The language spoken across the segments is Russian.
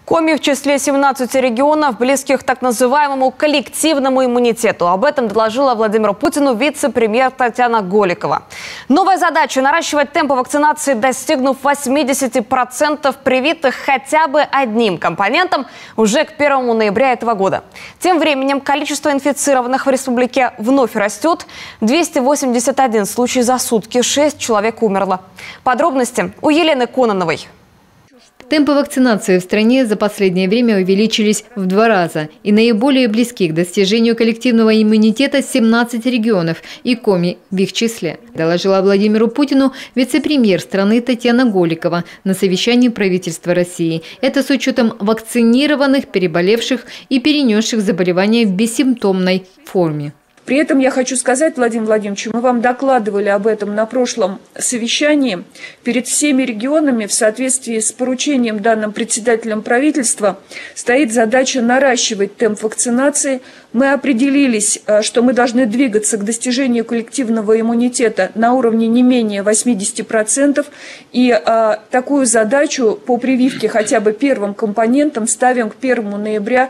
Коми в числе 17 регионов, близких так называемому коллективному иммунитету. Об этом доложила Владимиру Путину вице-премьер Татьяна Голикова. Новая задача – наращивать темпы вакцинации, достигнув 80% привитых хотя бы одним компонентом уже к 1 ноября этого года. Тем временем количество инфицированных в республике вновь растет. 281 случай за сутки, 6 человек умерло. Подробности у Елены Кононовой. Темпы вакцинации в стране за последнее время увеличились в 2 раза. И наиболее близки к достижению коллективного иммунитета 17 регионов и Коми в их числе, доложила Владимиру Путину вице-премьер страны Татьяна Голикова на совещании правительства России. Это с учетом вакцинированных, переболевших и перенесших заболевания в бессимптомной форме. При этом я хочу сказать, Владимир Владимирович, мы вам докладывали об этом на прошлом совещании. Перед всеми регионами в соответствии с поручением, данным председателем правительства, стоит задача наращивать темп вакцинации. Мы определились, что мы должны двигаться к достижению коллективного иммунитета на уровне не менее 80%. И такую задачу по прививке хотя бы первым компонентом ставим к 1 ноября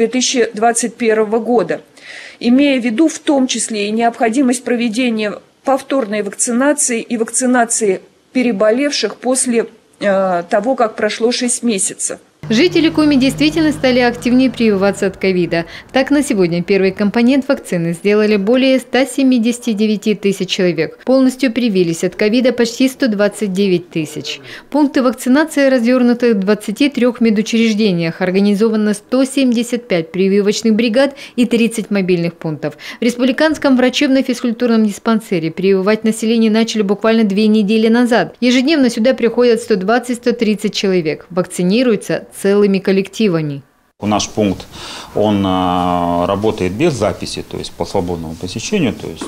2021 года. Имея в виду в том числе и необходимость проведения повторной вакцинации и вакцинации переболевших после того, как прошло 6 месяцев. Жители Коми действительно стали активнее прививаться от ковида. Так, на сегодня первый компонент вакцины сделали более 179 тысяч человек. Полностью привились от ковида почти 129 тысяч. Пункты вакцинации развернуты в 23 медучреждениях. Организовано 175 прививочных бригад и 30 мобильных пунктов. В республиканском врачебно-физкультурном диспансере прививать население начали буквально 2 недели назад. Ежедневно сюда приходят 120-130 человек. Вакцинируются целыми коллективами. Наш пункт, он работает без записи, то есть по свободному посещению. То есть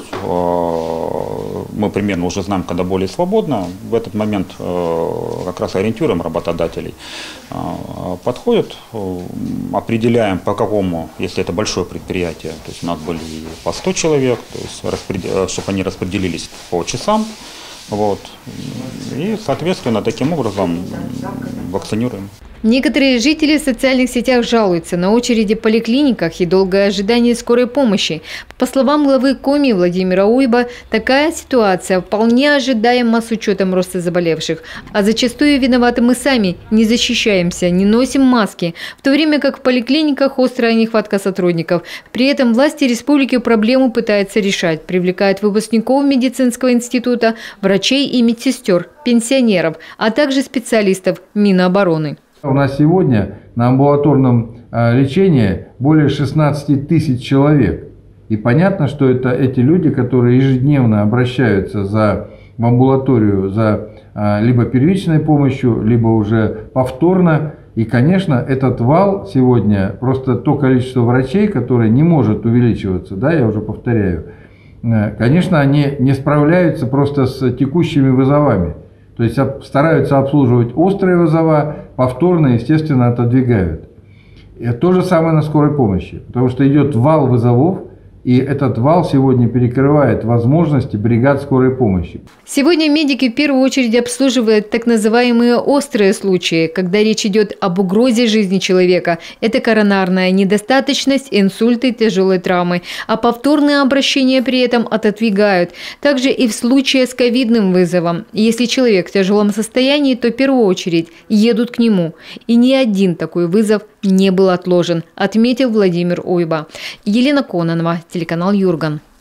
мы примерно уже знаем, когда более свободно. В этот момент как раз ориентируем работодателей. Подходят, определяем по какому, если это большое предприятие, то есть у нас были по 100 человек, то есть чтобы они распределились по часам. Вот. И, соответственно, таким образом вакцинируем. Некоторые жители в социальных сетях жалуются на очереди в поликлиниках и долгое ожидание скорой помощи. По словам главы Коми Владимира Уйба, такая ситуация вполне ожидаема с учетом роста заболевших. А зачастую виноваты мы сами, не защищаемся, не носим маски, в то время как в поликлиниках острая нехватка сотрудников. При этом власти республики проблему пытаются решать, привлекают выпускников медицинского института, врачей и медсестер, пенсионеров, а также специалистов Минобороны. У нас сегодня на амбулаторном лечении более 16 тысяч человек. И понятно, что это эти люди, которые ежедневно обращаются в амбулаторию за либо первичной помощью, либо уже повторно. И, конечно, этот вал сегодня, просто то количество врачей, которое не может увеличиваться, да, я уже повторяю, конечно, они не справляются просто с текущими вызовами. То есть стараются обслуживать острые вызова, повторно, естественно, отодвигают. И то же самое на скорой помощи, потому что идет вал вызовов, и этот вал сегодня перекрывает возможности бригад скорой помощи. Сегодня медики в первую очередь обслуживают так называемые острые случаи, когда речь идет об угрозе жизни человека. Это коронарная недостаточность, инсульты, тяжелые травмы. А повторные обращения при этом отодвигают. Также и в случае с ковидным вызовом. Если человек в тяжелом состоянии, то в первую очередь едут к нему. И ни один такой вызов не был отложен, отметил Владимир Уйба. Елена Кононова, телеканал Юрган.